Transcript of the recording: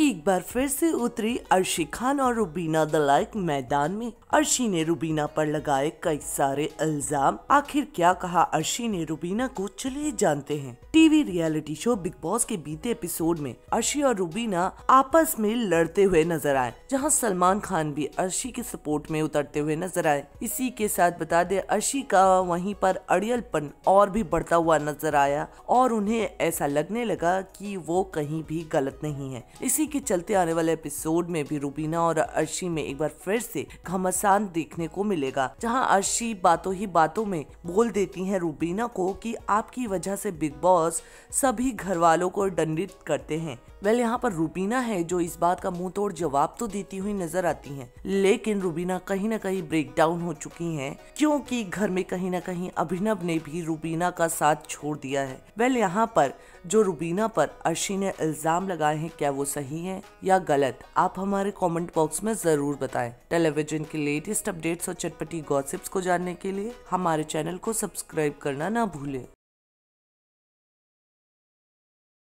एक बार फिर से उतरी अर्शी खान और रुबीना दलाइक मैदान में। अर्शी ने रुबीना पर लगाए कई सारे इल्जाम। आखिर क्या कहा अर्शी ने रुबीना को, चलिए जानते हैं। TV reality show Bigg Boss के बीते एपिसोड में अर्शी और रुबीना आपस में लड़ते हुए नजर आए, जहां सलमान खान भी अर्शी के सपोर्ट में उतरते हुए नजर आए। इसी के साथ बता दे, अर्शी का वहीं पर अड़ियलपन और भी बढ़ता हुआ नजर आया और उन्हें ऐसा लगने लगा कि वो कहीं भी गलत नहीं है। इसी के चलते आने वाले एपिसोड में भी रुबीना और अर्शी में एक बार फिर से घमासान देखने को मिलेगा, जहां अर्शी बातों ही बातों में बोल देती हैं रुबीना को कि आपकी वजह से बिग बॉस सभी घर वालों को दंडित करते हैं। यहाँ पर रुबीना है जो इस बात का मुंह तोड़ जवाब तो देती हुई नजर आती हैं, लेकिन रुबीना कहीं ना कहीं ब्रेक डाउन हो चुकी हैं, क्योंकि घर में कहीं ना कहीं अभिनव ने भी रुबीना का साथ छोड़ दिया है। यहाँ पर जो रुबीना पर अर्शी ने इल्जाम लगाए हैं, क्या वो सही है या गलत, आप हमारे कमेंट बॉक्स में जरूर बताएं। टेलीविजन के लेटेस्ट अपडेट्स और चटपटी गॉसिप्स को जानने के लिए हमारे चैनल को सब्सक्राइब करना ना भूलें।